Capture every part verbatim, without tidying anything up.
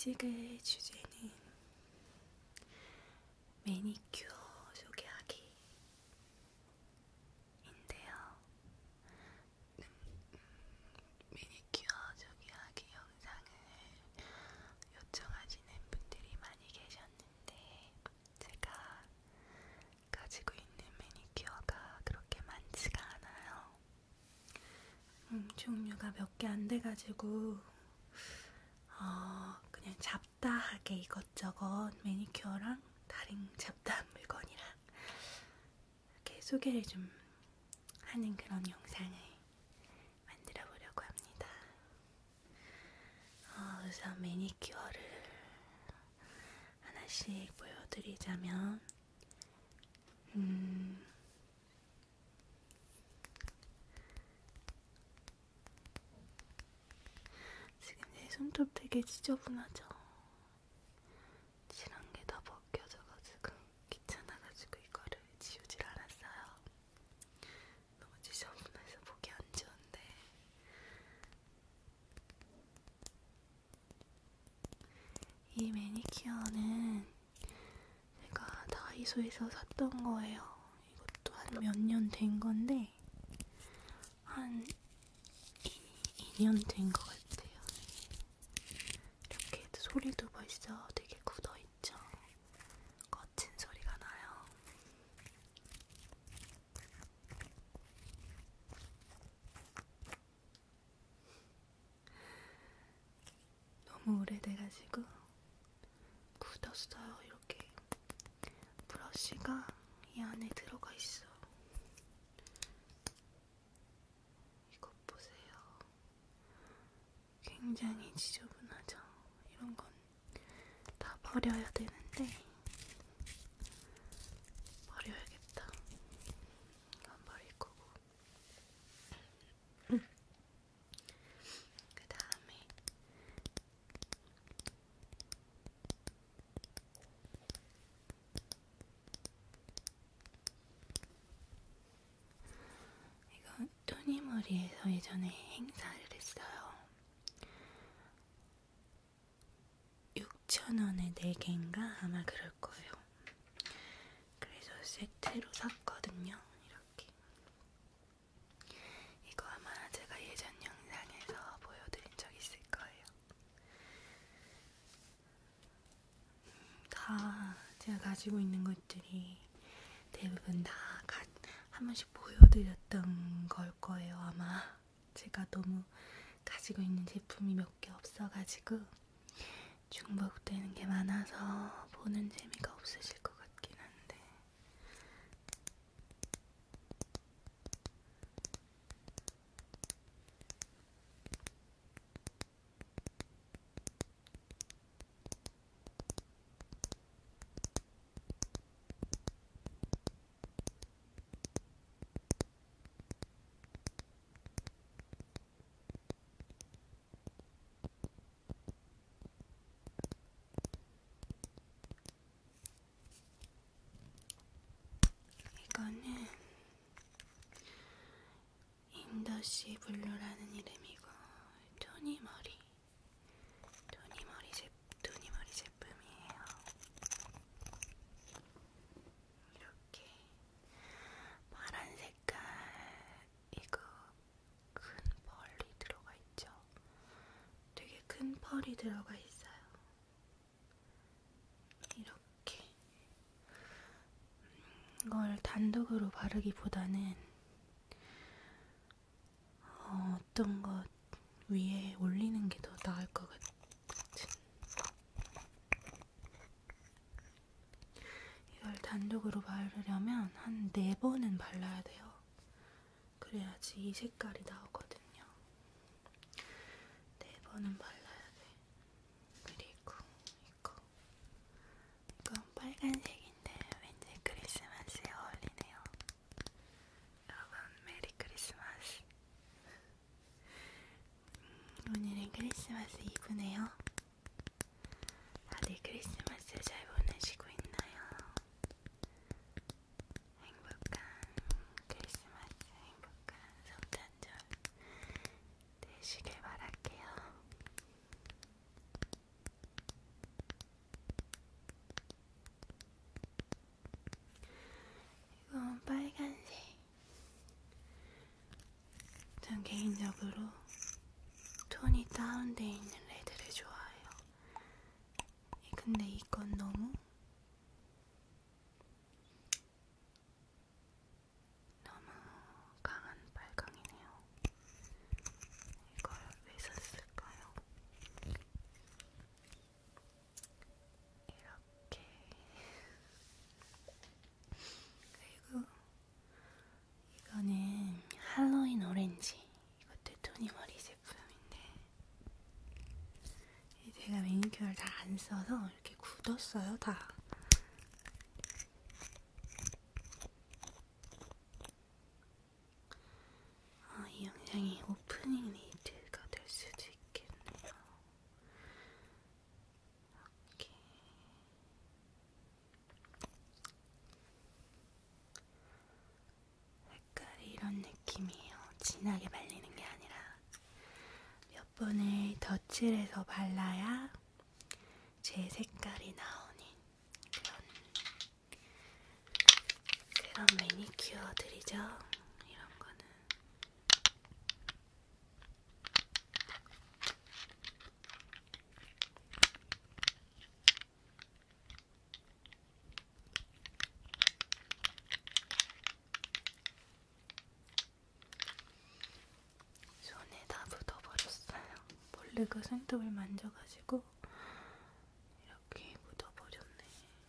찍을 주제는 매니큐어 소개하기인데요. 매니큐어 소개하기 영상을 요청하시는 분들이 많이 계셨는데 제가 가지고 있는 매니큐어가 그렇게 많지가 않아요. 음, 종류가 몇 개 안 돼가지고 어, 그냥 잡다하게 이것저것 매니큐어랑 다른 잡다한 물건이랑 이렇게 소개를 좀 하는 그런 영상을 만들어 보려고 합니다. 어, 우선 매니큐어를 하나씩 보여드리자면 음, 지금 제 손톱 되게 지저분하죠? 칠한 게 다 벗겨져가지고 귀찮아가지고 이거를 지우질 않았어요. 너무 지저분해서 보기 안 좋은데 이 매니큐어는 제가 다이소에서 샀던 거예요. 이것도 한 몇 년 된 건데 한 이 년 된 것 같아요. 이렇게 소리도 벌써 되게 굳어있죠? 거친 소리가 나요. 너무 오래돼가지고 굳었어요. 이렇게 브러쉬가 이 안에 들어가 있어. 이것 보세요. 굉장히 지저분하죠? 이런 건 다 버려야 되는데 버려야겠다. 이건 버릴 거고. 그 다음에 이건 토니모리에서 예전에 행사를 했어요. 육천 원에 네 개인가? 아마 그럴 거예요. 그래서 세트로 샀거든요. 이렇게. 이거 아마 제가 예전 영상에서 보여드린 적 있을 거예요. 다 제가 가지고 있는 것들이 대부분 다 한 번씩 보여드렸던 걸 거예요. 아마 제가 너무 가지고 있는 제품이 몇 개 없어가지고 중복되는 게 많아서 보는 재미가 없으실 것 같긴 한데 이거는 인더시 블루라는 이름이고 토니머리 토니머리 제 토니머리 제품이에요. 이렇게 파란 색깔 이거 큰 펄이 들어가 있죠. 되게 큰 펄이 들어가 있어요. 이렇게 이걸 단독으로 바르기보다는 어, 어떤 것 위에 올리는 게 더 나을 것 같은. 이걸 단독으로 바르려면 한 네 번은 발라야 돼요. 그래야지 이 색깔이 나오거든요. 네 번은 발라야 돼. 그리고 이거 이건 빨간색인데 왠지 크리스마스에 어울리네요. 여러분 메리 크리스마스. 오늘은 크리스마스 이브네요. 다들 크리스마스 잘 보내시고 있나요? 행복한 크리스마스, 행복한 성탄절 되시길 바랄게요. 개인적으로 톤이 다운되어 있는 레드를 좋아해요. 근데 이건 너무 너무 강한 빨강이네요. 이걸 왜 샀을까요? 이렇게. 그리고 이거는 할로윈 오렌지. 이것도 토니머리 제품인데 제가 매니큐어를 잘 안 써서 이렇게 굳었어요, 다. 아, 이 영상이 오프닝 리드가 될 수도 있겠네요. 이렇게. 색깔이 이런 느낌이에요. 진하게 발리는 게 아니라 몇 번을 덧칠해서 발라야 제 색깔이 나오는 그런, 그런 매니큐어들이죠. 이런 거는. 손에 다 묻어버렸어요. 모르고 손톱을 만져가지고 이렇게 묻어버렸네.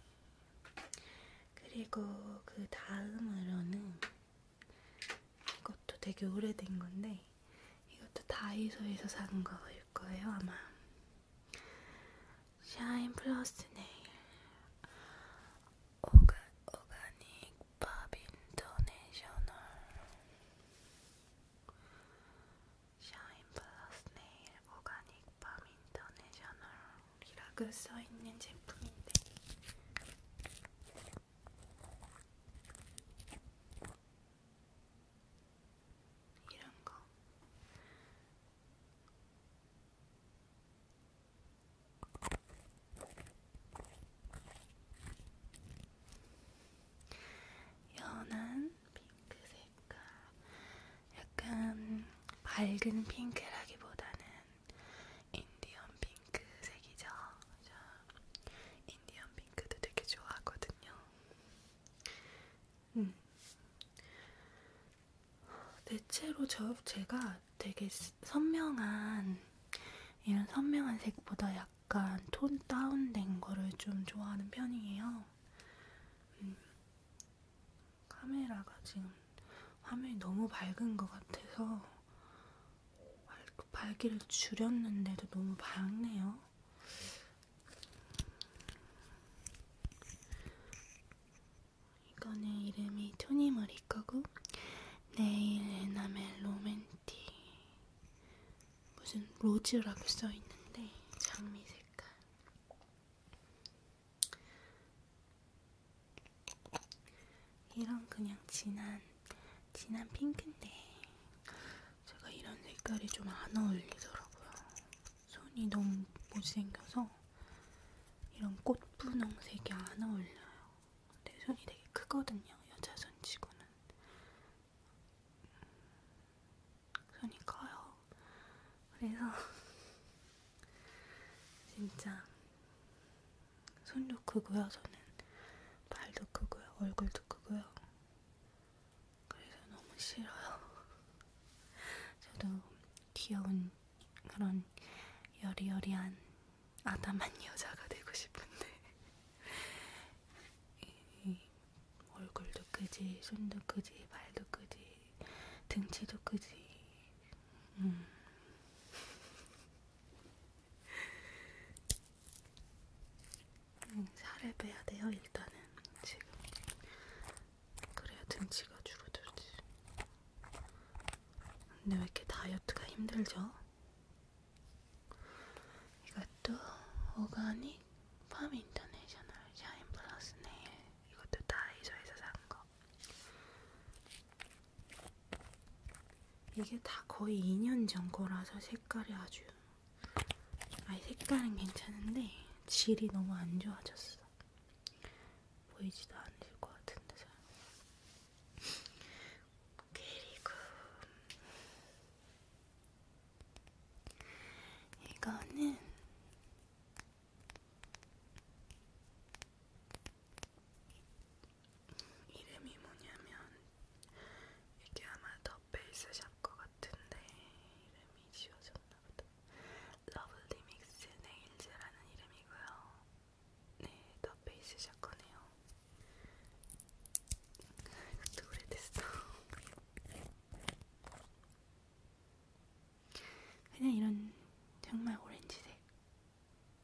그리고 그 다음으로는 이것도 되게 오래된 건데 이것도 다이소에서 산 거일 거예요, 아마. 샤인 플러스 네일 오가, 오가닉 밥 인터내셔널. 샤인 플러스 네일 오가닉 밥 인터내셔널이라고 써있는 제품인데 이런 거. 연한 핑크 색깔. 약간 밝은 핑크라기보다는 인디언 핑크색이죠. 저 인디언 핑크도 되게 좋아하거든요. 음. 대체로 저 제가 되게 선명한 이런 선명한 색보다 약간 톤 다운된 거를 좀 좋아하는 편이에요. 음. 카메라가 지금 화면이 너무 밝은 것 같아서 밝, 밝기를 줄였는데도 너무 밝네요. 이거는 이름이 토니머리 거고 네일 에나멜 로맨틱 무슨 로즈라고 써있는데 장미 색깔. 이런 그냥 진한 진한 핑크인데 제가 이런 색깔이 좀 안 어울리더라고요. 손이 너무 못생겨서 이런 꽃분홍색이 안 어울려요. 내 손이 되게 크거든요, 여자 손치고는. 손이 커요. 그래서 진짜 손도 크고요, 저는. 발도 크고요, 얼굴도 크고요. 그래서 너무 싫어요. 저도 귀여운 그런 여리여리한 아담한 여자가 되고 싶은데 이 얼굴도 크지, 손도 크지, 발도 크지, 등치도 크지. 음. 음, 살을 빼야 돼요, 일단은. 지금. 그래야 등치가 줄어들지. 근데 왜 이렇게 다이어트가 힘들죠? 이것도 오가닉 팜 인터내셔널 샤인 플러스 네일. 이것도 다이소에서 산 거. 이게 다 거의 이 년 전 거라서 색깔이 아주, 아니 색깔은 괜찮은데 질이 너무 안 좋아졌어. 보이지도 않을 것 같은데 잘. 그리고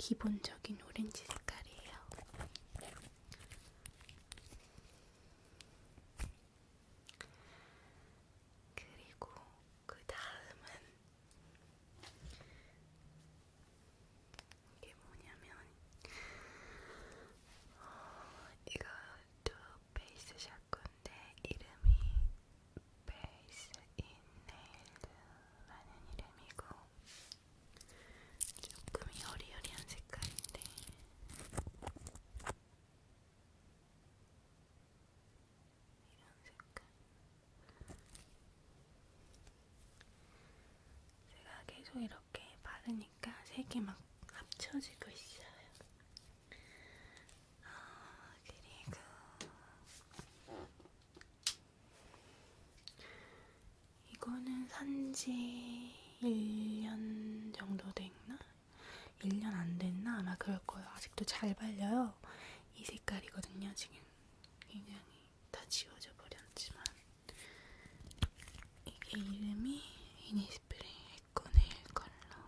기본적인 오렌지 색깔이에요. 그리고 그 다음은 이게 뭐냐면 어, 이것도 베이스 샤건데 이름이 베이스 인 네일라는 이름이고 조금 여리여리한 색깔인데 이런 색깔 제가 계속 이렇게 바르니까 색이 막 합쳐지고 있어요. 아, 그리고 이거는 산지 일 년 정도 됐나? 일 년 안 됐나? 아마 그럴 거예요. 아직도 잘 발려요. 이 색깔이거든요. 지금 굉장히 다 지워져 버렸지만 이게 이름이 이니스프리 에코 네일 컬러.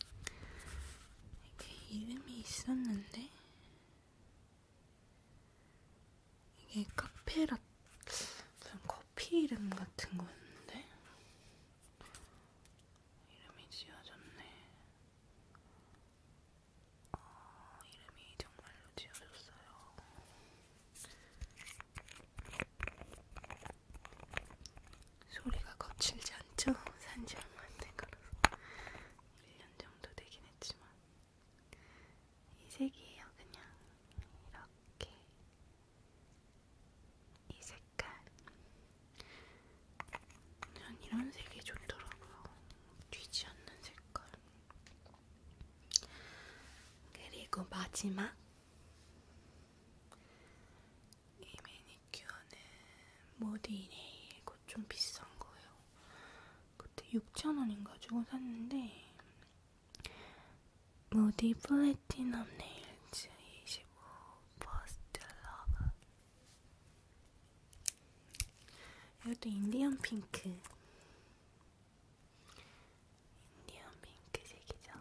이게 이름이 있었는데 이게 카페라 무슨 커피 이름 같은 거였는데 이름이 지워졌네. 어, 이름이 정말로 지워졌어요. 소리가 거칠지 않죠? 산지 얼마 안 된 거라서 일 년 정도 되긴 했지만 이 색이에요. 그냥 이렇게 이 색깔 전 이런 색이 좋더라고요. 튀지 않는 색깔. 그리고 마지막 이 매니큐어는 모디네일. 이거 좀 비싼 거예요. 그때 육천 원인가 주고 샀는데 모디 플래티넘 네일즈 이십오 퍼스트 러브. 이것도 인디언 핑크. 인디언 핑크색이죠.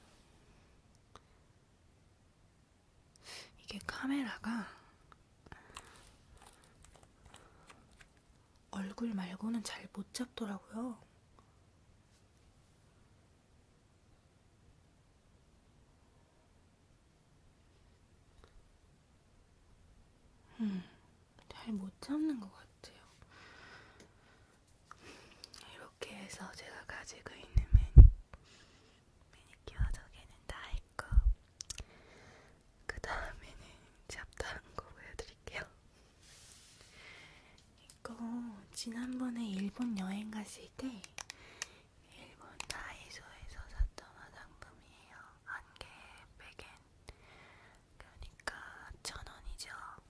이게 카메라가 얼굴 말고는 잘 못 잡더라고요. 음, 잘 못 잡는 것 같아요. 이렇게 해서 제가 가지고 있는 매니, 매니큐어 소개는 다 했고 그 다음에는 잡다한 거 보여드릴게요. 이거 지난번에 일본 여행 갔을 때 일본 다이소에서 샀던 화장품이에요. 한 개에 백 엔. 그러니까 천 원이죠.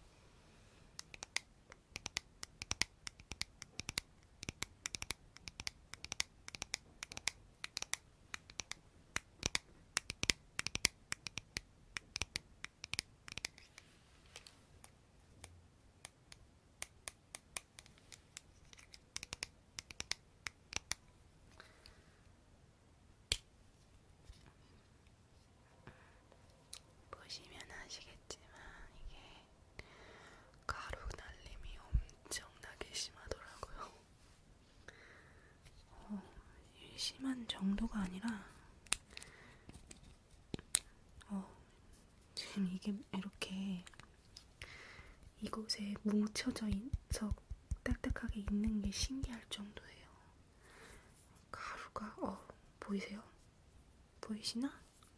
보시면 아시겠지만 이게 가루 날림이 엄청나게 심하더라고요. 어, 심한 정도가 아니라 어, 지금 이게 이렇게 이곳에 뭉쳐져 있어 딱딱하게 있는 게 신기할 정도예요. 가루가 어 보이세요? 보이시나?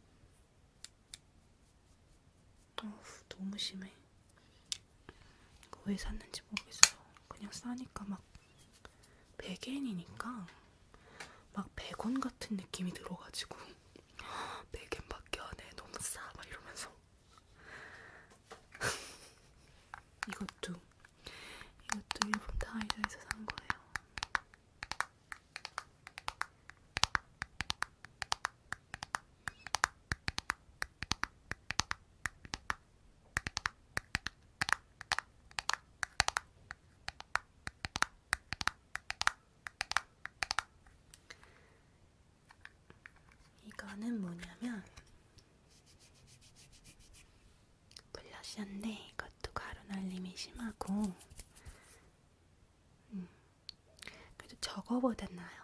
어 너무 심해. 이거 왜 샀는지 모르겠어요. 그냥 싸니까 막 백 엔이니까 막 백 원 같은 느낌이 들어가지고 백 엔밖에 안 해. 너무 싸. 막 이러면서 이것도 이것도 일본 다이소에서 산 거예요. 이거 쿠션인데 이것도 가루 날림이 심하고 음, 그래도 저거보단 나아요.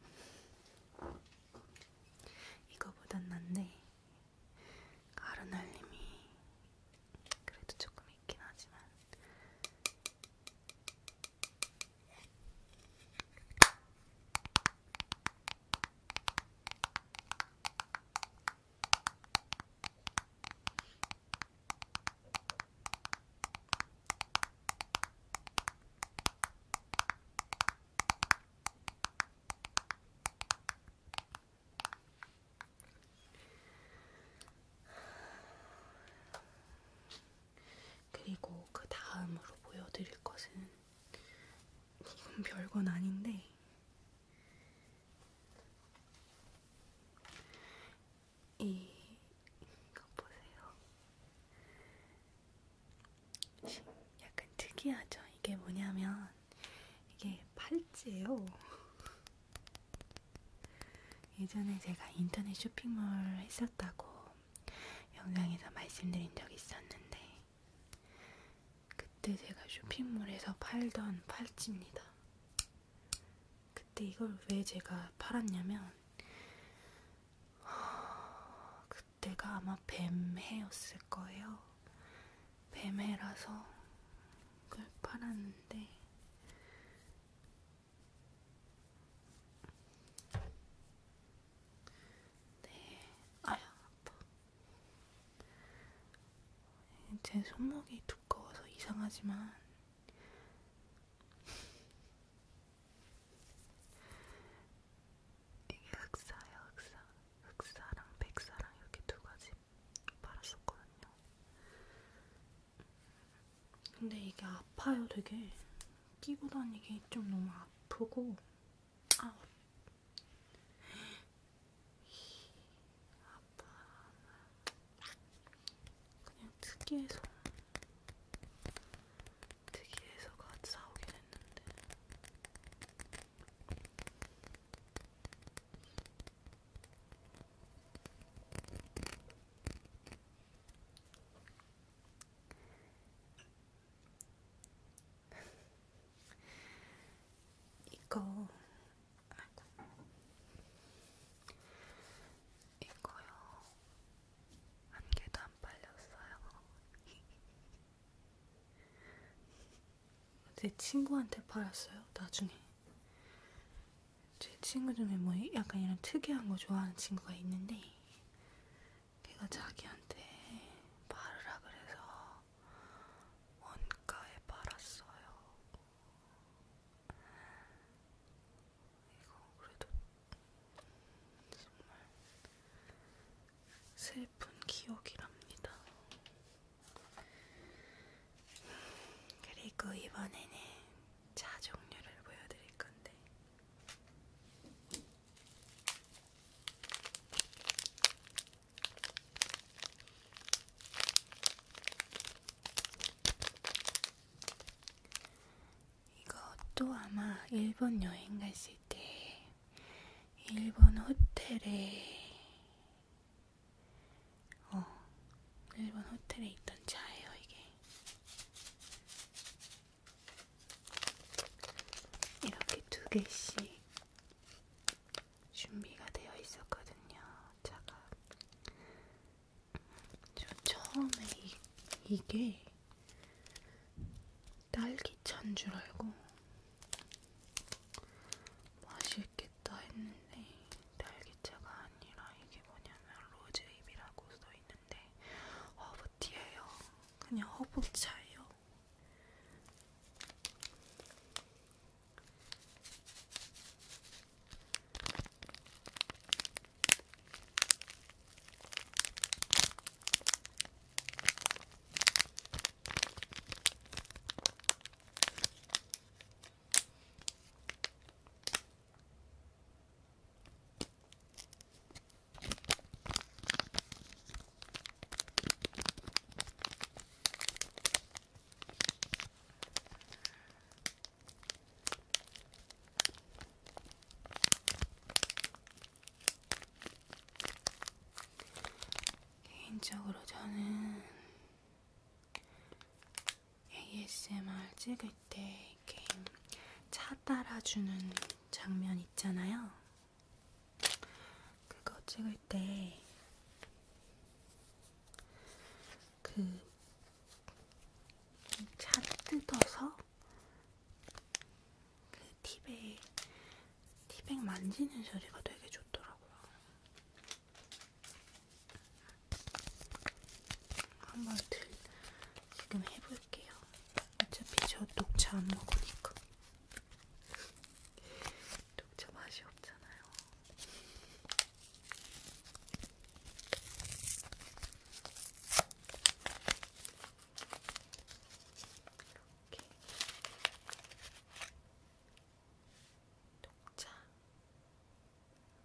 이거보단 낫네. 가루 날림이 그래도 조금 있긴 하지만 그리고 그 다음으로 보여드릴 것은 이건 별건 아닌데 이 이거 보세요. 약간 특이하죠? 이게 뭐냐면 이게 팔찌예요. 예전에 제가 인터넷 쇼핑몰 했었다고 영상에서 말씀드린 적이 있었는데 그때 제가 쇼핑몰에서 팔던 팔찌입니다. 그때 이걸 왜 제가 팔았냐면 그때가 아마 뱀해였을 거예요. 뱀해라서 그걸 팔았는데 네, 아야 아파. 제 손목이 두꺼워서 이상하지만 이게 흑사예요. 흑사. 흑사랑 백사랑 이렇게 두 가지 팔았었거든요. 근데 이게 아파요. 되게 끼고 다니기 좀 너무 아프고 아 아파. 그냥 특이해서 특이해서가 사오게 됐는데 이거 아이고 이거요 한 개도 안 빨렸어요. 제 친구한테 팔았어요. 나중에 제 친구 중에 뭐 약간 이런 특이한 거 좋아하는 친구가 있는데 걔가 자기한테 팔으라 그래서 원가에 팔았어요. 이거 그래도 정말 슬픈 기억이랍니다. 그리고 이번에는 차 종류를 보여드릴 건데 이것도 아마 일본 여행 갔을 때 일본 호텔에 어 일본 호텔에 있던 차예요. 이게 이렇게 두 개씩 준비가 되어 있었거든요. 차가 저 처음에 이, 이게 딸기차인 줄 알고 맛있겠다 했는데 딸기차가 아니라 이게 뭐냐면 로즈잎이라고 써있는데 허브티예요. 그냥 허브차예요. 찍을 때 이렇게 차 따라주는 장면 있잖아요. 그거 찍을 때 그 차 뜯어서 그 티백, 티백 만지는 소리가 되게 좋더라고요. 한번 들, 지금 해볼게요. 어차피 저 녹차 안 먹으니까. 녹차 맛이 없잖아요. 이렇게 녹차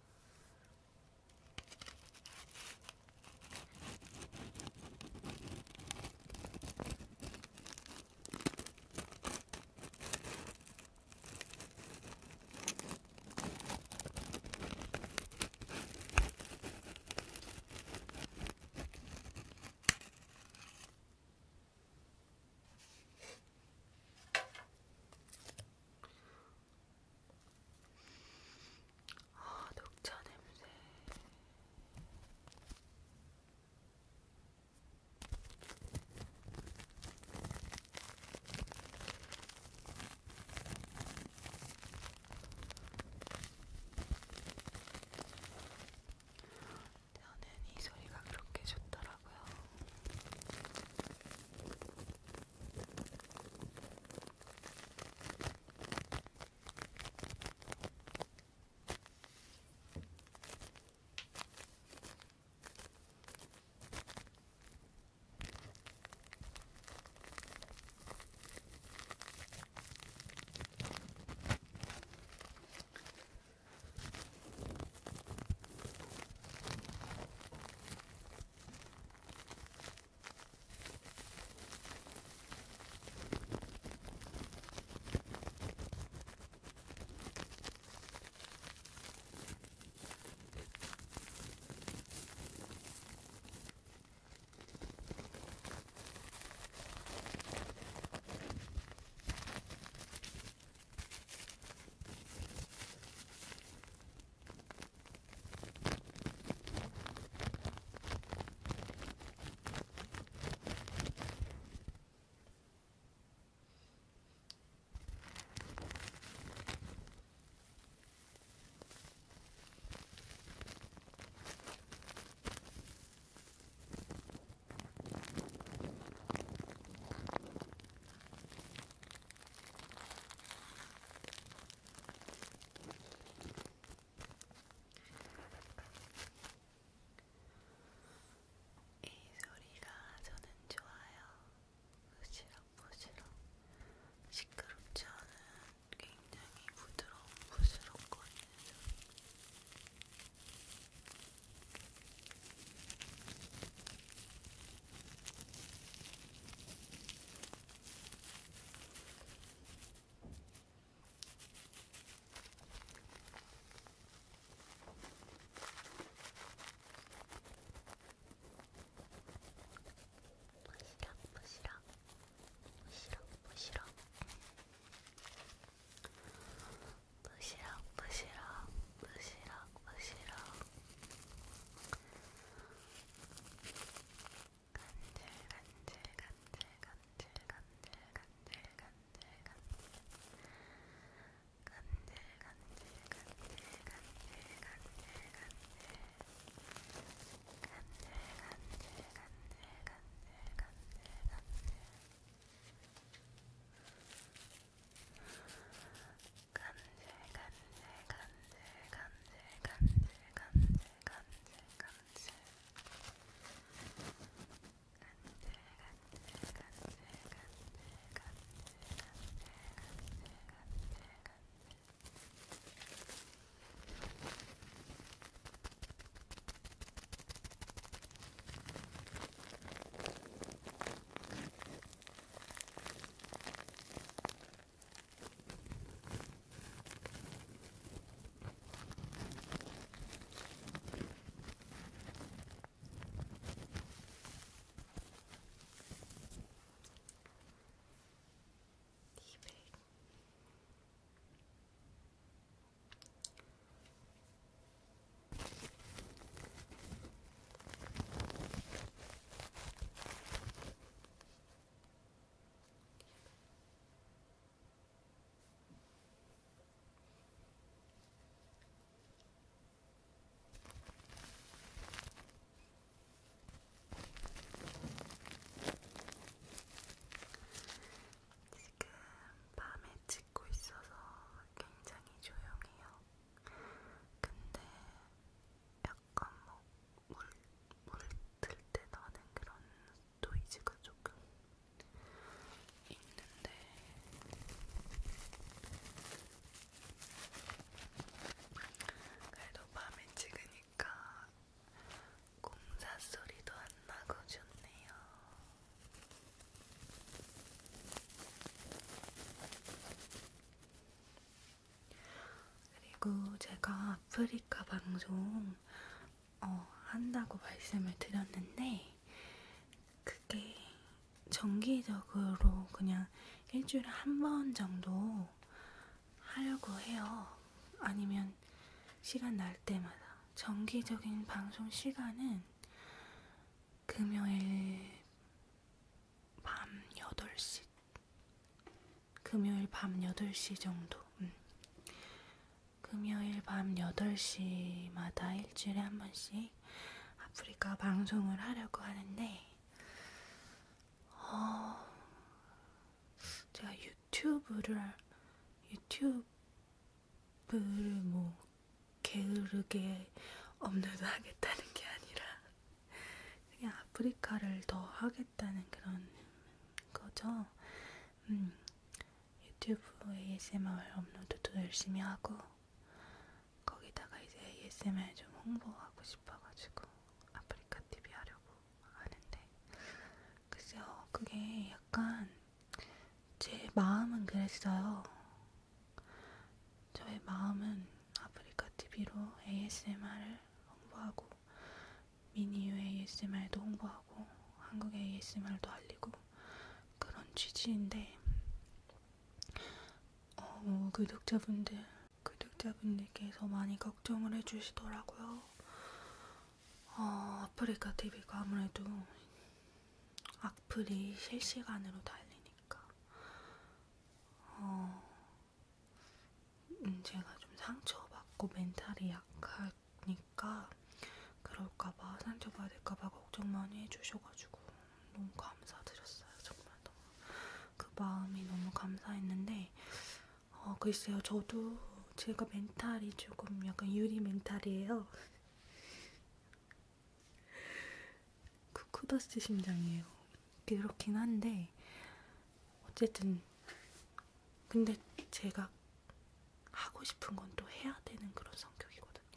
아프리카 방송 어, 한다고 말씀을 드렸는데 그게 정기적으로 그냥 일주일에 한 번 정도 하려고 해요. 아니면 시간 날 때마다. 정기적인 방송 시간은 금요일 밤 여덟 시, 금요일 밤 여덟 시 정도. 음. 금요일 밤 여덟 시마다 일주일에 한 번씩 아프리카 방송을 하려고 하는데, 어, 제가 유튜브를, 유튜브를 뭐, 게으르게 업로드 하겠다는 게 아니라, 그냥 아프리카를 더 하겠다는 그런 거죠. 음, 유튜브 에이에스엠알 업로드도 열심히 하고, 거기다가 이제 에이에스엠알 좀 홍보하고 싶어가지고, 아프리카 티비 하려고 하는데, 글쎄요, 그게 약간, 제 마음은 그랬어요. 저의 마음은 아프리카 티비로 에이에스엠알을 홍보하고, 미니유 에이에스엠알도 홍보하고, 한국 에이에스엠알도 알리고, 그런 취지인데, 어, 구독자분들, 구독자분들께서 많이 걱정을 해주시더라고요. 어, 아프리카 티비가 아무래도 악플이 실시간으로 달리니까, 어, 음, 제가 좀 상처받고 멘탈이 약하니까, 그럴까봐, 상처받을까봐 걱정 많이 해주셔가지고, 너무 감사드렸어요. 정말 너무. 그 마음이 너무 감사했는데, 어, 글쎄요, 저도 제가 멘탈이 조금 약간 유리 멘탈이에요. 쿠쿠더스 심장이에요. 그렇긴 한데, 어쨌든, 근데 제가 하고 싶은 건 또 해야 되는 그런 성격이거든요.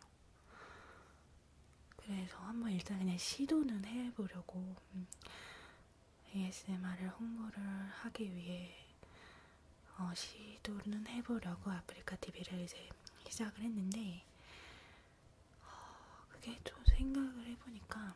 그래서 한번 일단 그냥 시도는 해보려고, 음, 에이에스엠알을 홍보를 하기 위해 어, 시도는 해보려고 아프리카 티비를 이제 시작을 했는데, 어, 그게 좀 생각을 해보니까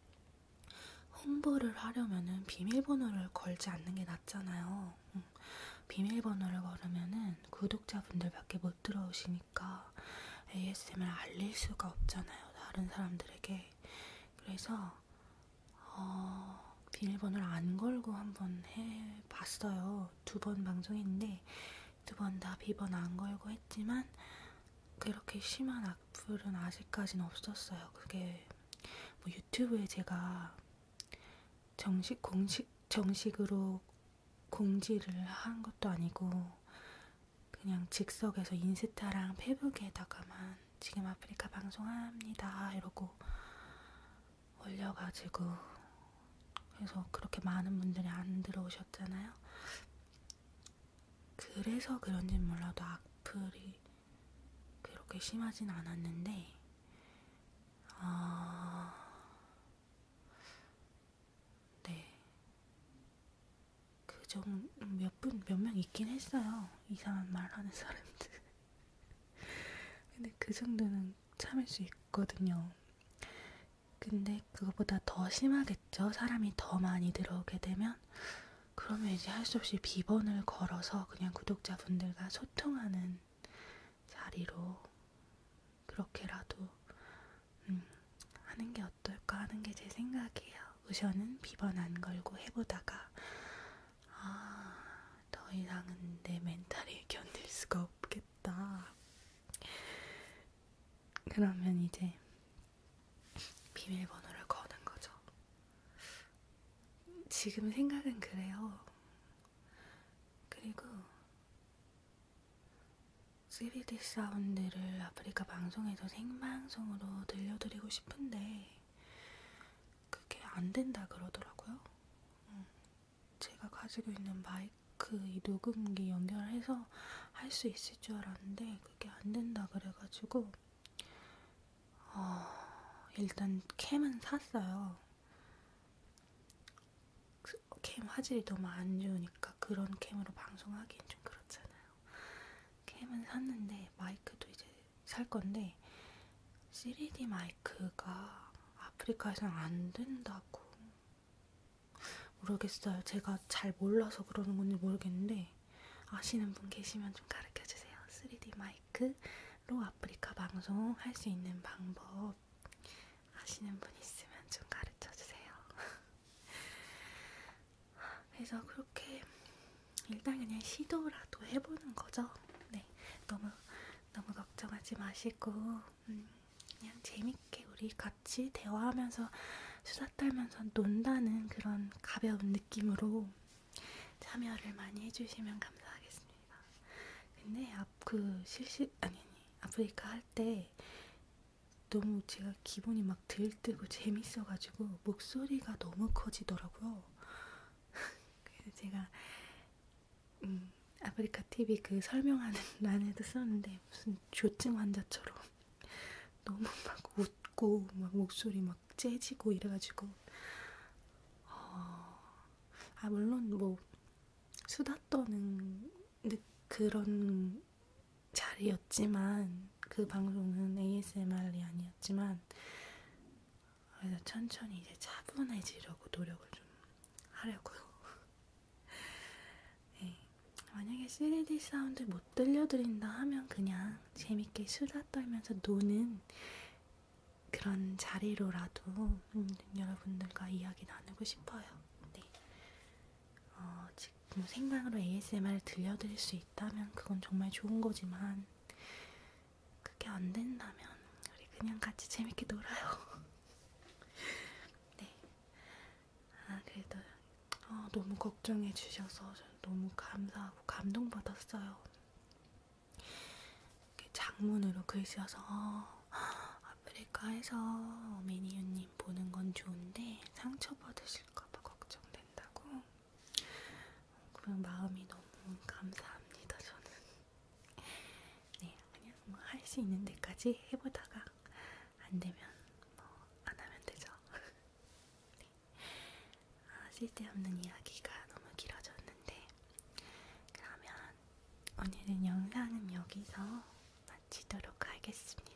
홍보를 하려면은 비밀번호를 걸지 않는 게 낫잖아요. 음, 비밀번호를 걸으면은 구독자분들밖에 못 들어오시니까 에이에스엠을 알릴 수가 없잖아요, 다른 사람들에게. 그래서 어, 비밀번호를 안 걸고 한번 해봤어요. 두 번 방송했는데 두 번 다 비번 안 걸고 했지만 그렇게 심한 악플은 아직까지는 없었어요. 그게 뭐 유튜브에 제가 정식 공식 정식으로 공지를 한 것도 아니고 그냥 즉석에서 인스타랑 페북에다가만 지금 아프리카 방송합니다 이러고 올려가지고, 그래서 그렇게 많은 분들이 안 들어오셨잖아요. 그래서 그런지 몰라도 악플이 그렇게 심하진 않았는데, 아, 네, 그 정 몇 분, 몇 명 있긴 했어요. 이상한 말 하는 사람들. 근데 그 정도는 참을 수 있거든요. 근데 그거보다 더 심하겠죠. 사람이 더 많이 들어오게 되면. 그러면 이제 할 수 없이 비번을 걸어서 그냥 구독자분들과 소통하는 자리로 그렇게라도 음, 하는 게 어떨까 하는 게 제 생각이에요. 우선은 비번 안 걸고 해보다가 아, 더 이상은 내 멘탈이 견딜 수가 없겠다. 그러면 이제 비밀번호를 거는 거죠. 지금 생각은 그래요. 그리고 쓰리디 사운드를 아프리카 방송에서 생방송으로 들려드리고 싶은데 그게 안 된다 그러더라고요. 음, 제가 가지고 있는 마이크 이 녹음기 연결해서 할 수 있을 줄 알았는데 그게 안 된다 그래가지고 어, 일단 캠은 샀어요. 캠 화질이 너무 안 좋으니까 그런 캠으로 방송하기엔 좀 그렇잖아요. 캠은 샀는데 마이크도 이제 살 건데 쓰리디 마이크가 아프리카에서는 안 된다고. 모르겠어요. 제가 잘 몰라서 그러는 건지 모르겠는데 아시는 분 계시면 좀 가르쳐주세요. 쓰리디 마이크로 아프리카 방송 할 수 있는 방법 아시는 분 있으면 좀 가르쳐주세요. 그래서 그렇게 일단 그냥 시도라도 해보는 거죠. 네, 너무 너무 걱정하지 마시고 음, 그냥 재밌게 우리 같이 대화하면서 수다 떨면서 논다는 그런 가벼운 느낌으로 참여를 많이 해주시면 감사하겠습니다. 근데 앞 그 실시 아니 아니 아프리카 할 때 너무 제가 기분이 막 들뜨고 재밌어가지고 목소리가 너무 커지더라고요. 그래서 제가 음, 아프리카 티비 그 설명하는 란에도 썼는데 무슨 조증 환자처럼 너무 막 웃고 막 목소리 막 째지고 이래가지고 어, 아 물론 뭐 수다 떠는 그런 자리였지만 그 방송은 에이에스엠알이 아니었지만 그래서 천천히 이제 차분해지려고 노력을 좀 하려고요. 네. 만약에 쓰리디 사운드 못 들려드린다 하면 그냥 재밌게 수다 떨면서 노는 그런 자리로라도 음, 여러분들과 이야기 나누고 싶어요. 네. 어, 지금 생방으로 에이에스엠알 들려드릴 수 있다면 그건 정말 좋은 거지만 그게 안 된다면 우리 그냥 같이 재밌게 놀아요. 네. 아 그래도 어, 너무 걱정해 주셔서 너무 감사하고 감동받았어요. 장문으로 글 써서 어, 아프리카에서 미니유님 보는 건 좋은데 상처받으실까봐 걱정된다고. 그 마음이 너무 감사합니다. 저는 네 그냥 뭐 할 수 있는 데까지 해보다가 안 되면 뭐 안 하면 되죠. 네. 아, 쓸데없는 이야기가 너무 길어졌는데 그러면 오늘은 영상은 여기서 마치도록 하겠습니다.